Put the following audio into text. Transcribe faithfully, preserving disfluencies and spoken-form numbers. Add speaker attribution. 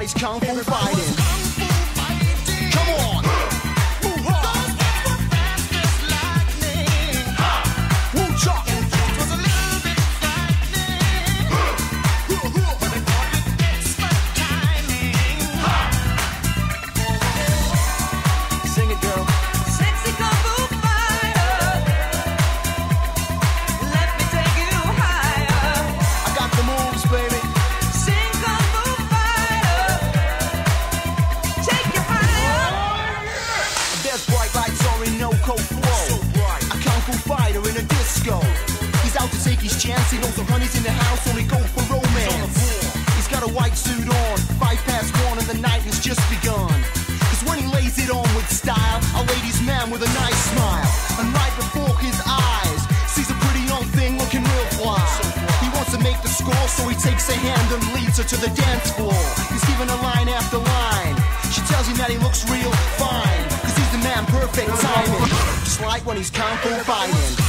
Speaker 1: Everybody's kung fu fighting. Come on. Chance, he knows the honey's in the house, only go for romance. He's got a white suit on, five past one and the night has just begun. Cause when he lays it on with style, a ladies' man with a nice smile. And right before his eyes, sees a pretty young thing looking real fly. He wants to make the score, so he takes her hand and leads her to the dance floor. He's giving her line after line. She tells him that he looks real fine, cause he's the man, perfect timing. Just like when he's kung fu fighting.